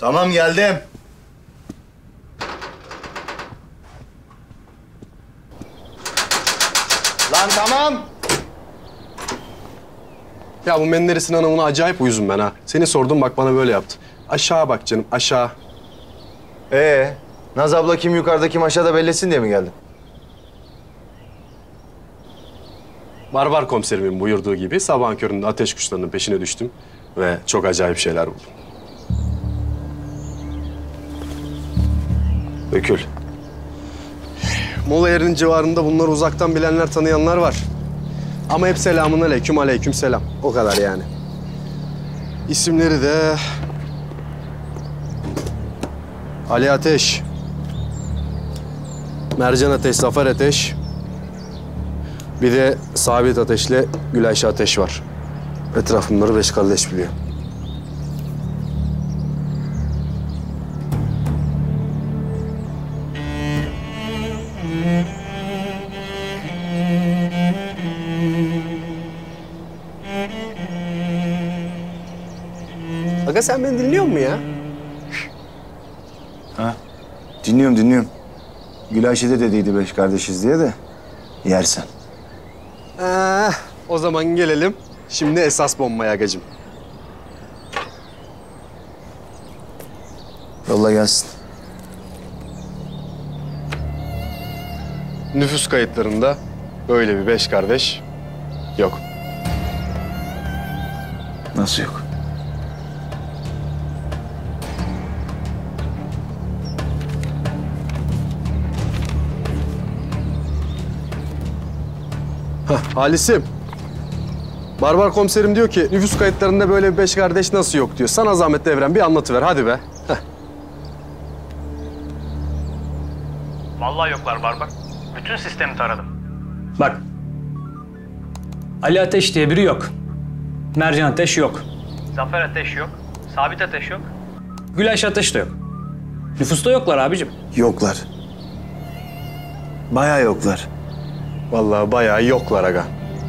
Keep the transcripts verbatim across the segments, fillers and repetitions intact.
Tamam geldim. Lan tamam. Ya bu Menderes'in hanımına acayip uyuzum ben ha. Seni sordum bak bana böyle yaptı. Aşağı bak canım aşağı. Ee, Naz abla kim yukarıda kim aşağıda bellesin diye mi geldin? Barbar komiserimin buyurduğu gibi sabahın köründe ateş kuşlarının peşine düştüm. Ve çok acayip şeyler buldum. Ökül. Mola yerinin civarında bunları uzaktan bilenler, tanıyanlar var. Ama hep selamun aleyküm, aleyküm selam. O kadar yani. İsimleri de... Ali Ateş, Mercan Ateş, Zafer Ateş, bir de Sabit Ateş'le Gülayşe Ateş var. Etrafımları beş kardeş biliyor. Aga sen beni dinliyor musun ya? Ha? Dinliyorum, dinliyorum. Gülayşe de dediydi beş kardeşiz diye de yersen. Ee, o zaman gelelim. Şimdi esas bombaya agacım. Yolla gelsin. Nüfus kayıtlarında böyle bir beş kardeş yok. Nasıl yok? Hah, Halis'im. Barbar komiserim diyor ki nüfus kayıtlarında böyle bir beş kardeş nasıl yok diyor. Sana zahmet Devrem bir anlatıver hadi be. Heh. Vallahi yoklar Barbar. Bütün sistemi taradım. Bak. Ali Ateş diye biri yok. Mercan Ateş yok. Zafer Ateş yok. Sabit Ateş yok. Gülayşe Ateş de yok. Nüfusta yoklar abicim. Yoklar. Bayağı yoklar. Vallahi bayağı yoklar aga.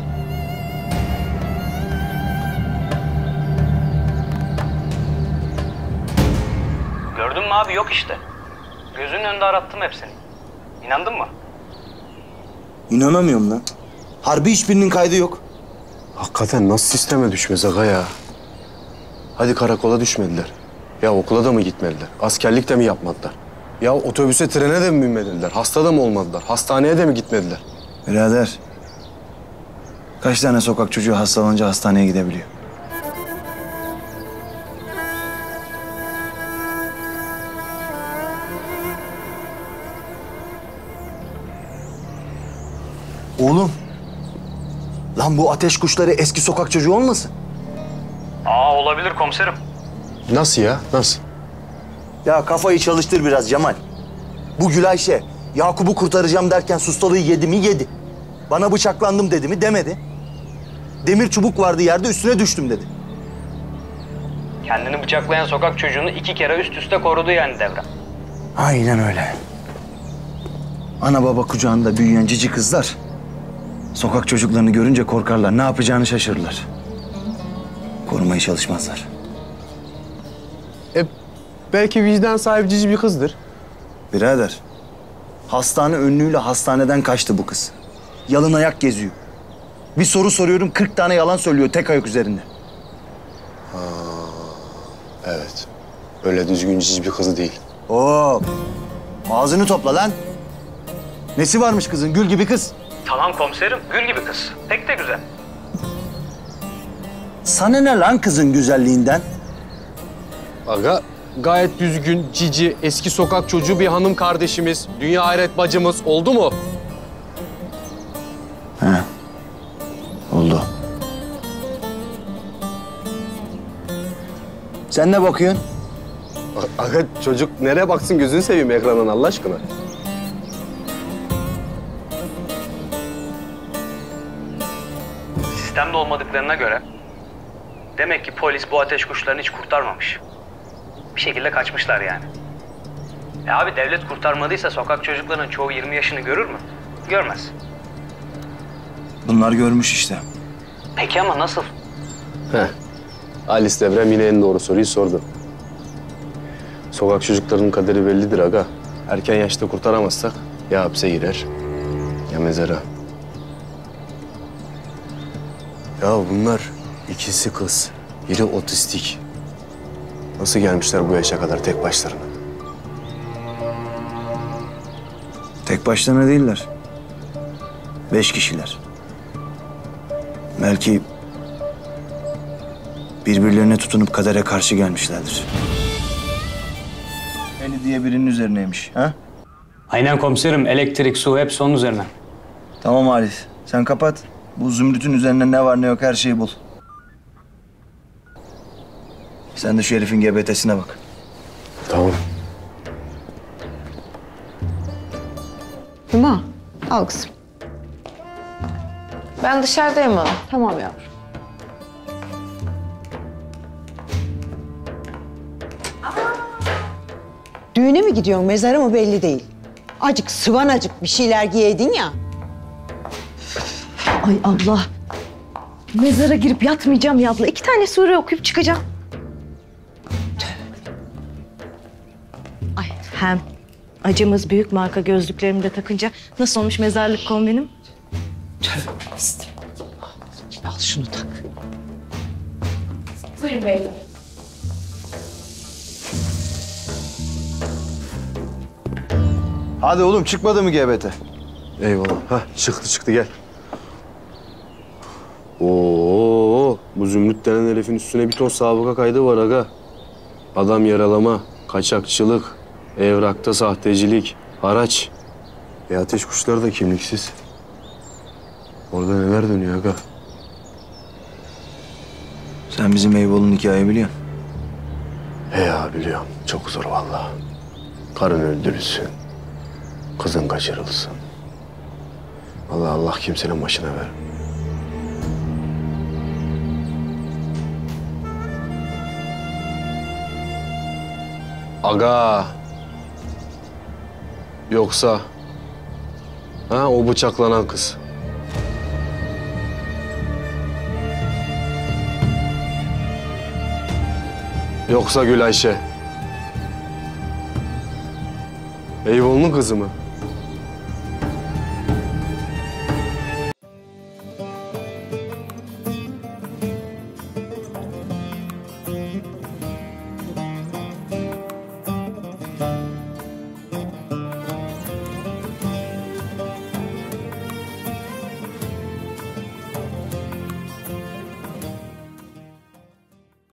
Gördün mü abi yok işte. Gözünün önünde arattım hepsini. İnandın mı? İnanamıyorum lan. Harbi hiçbirinin kaydı yok. Hakikaten nasıl sisteme düşmez aga ya? Hadi karakola düşmediler. Ya okula da mı gitmediler? Askerlik de mi yapmadılar? Ya otobüse, trene de mi binmediler? Hasta da mı olmadılar? Hastaneye de mi gitmediler? Birader. Kaç tane sokak çocuğu hastalanınca hastaneye gidebiliyor? Oğlum. Lan bu ateş kuşları eski sokak çocuğu olmasın? Aa olabilir komiserim. Nasıl ya? Nasıl? Ya kafayı çalıştır biraz Cemal. Bu Gülayşe, Yakup'u kurtaracağım derken sustalığı yedi mi? Yedi. Bana bıçaklandım dedi mi? Demedi. Demir çubuk vardı yerde üstüne düştüm dedi. Kendini bıçaklayan sokak çocuğunu iki kere üst üste korudu yani Devrem. Aynen öyle. Ana baba kucağında büyüyen cici kızlar sokak çocuklarını görünce korkarlar. Ne yapacağını şaşırırlar. Korumaya çalışmazlar. E, belki vicdan sahibi cici bir kızdır. Birader, hastane önlüğüyle hastaneden kaçtı bu kız. Yalın ayak geziyor. Bir soru soruyorum, kırk tane yalan söylüyor tek ayak üzerinde. Evet. Öyle düzgün cici bir kızı değil. Hop! Ağzını topla lan. Nesi varmış kızın? Gül gibi kız. Tamam komiserim. Gül gibi kız. Pek de güzel. Sana ne lan kızın güzelliğinden? Aga gayet düzgün, cici, eski sokak çocuğu bir hanım kardeşimiz, dünya hayret bacımız oldu mu? He. Oldu. Sen ne bakıyorsun? Aga çocuk nereye baksın gözünü seveyim ekrandan Allah aşkına. Sistemde olmadıklarına göre demek ki polis bu ateş kuşlarını hiç kurtarmamış. Bir şekilde kaçmışlar yani. E abi devlet kurtarmadıysa sokak çocuklarının çoğu yirmi yaşını görür mü? Görmez. Bunlar görmüş işte. Peki ama nasıl? Heh. Alice Devrem yine en doğru soruyu sordu. Sokak çocuklarının kaderi bellidir aga. Erken yaşta kurtaramazsak ya hapse girer ya mezara. Ya bunlar ikisi kız, biri otistik. Nasıl gelmişler bu yaşa kadar tek başlarına? Tek başlarına değiller. Beş kişiler. Belki birbirlerine tutunup kadere karşı gelmişlerdir. Eli diye birinin üzerineymiş, ha? Aynen komiserim. Elektrik, su hepsi onun üzerine. Tamam Arif, sen kapat. Bu Zümrüt'ün üzerinde ne var ne yok her şeyi bul. Sen de şu herifin G B T'sine bak. Tamam. Hüma, al kızım. Ben dışarıdayım ama. Tamam yavrum. Düğüne mi gidiyorsun, mezara mı belli değil. Acık sıvanacık bir şeyler giydin ya. Ay abla. Mezara girip yatmayacağım ya abla. İki tane sure okuyup çıkacağım. Ay hem acımız büyük marka gözlüklerimi de takınca nasıl olmuş mezarlık kombinim? Al şunu tak. Buyurun beyler. Hadi oğlum çıkmadı mı G B T? Eyvallah. Hah çıktı çıktı gel. Oo, bu Zümrüt denen herifin üstüne bir ton sabıka kaydı var aga. Adam yaralama, kaçakçılık, evrakta sahtecilik, haraç. E ateş kuşları da kimliksiz. Orada neler dönüyor aga? Sen bizim Eyval'ın hikayeyi biliyorsun. He ya biliyorum. Çok zor vallahi. Karın öldürülsün. Kızın kaçırılsın. Vallahi Allah kimsenin başına ver. Aga. Yoksa... Ha o bıçaklanan kız. Yoksa Gülayşe. Eyval'ın kızı mı?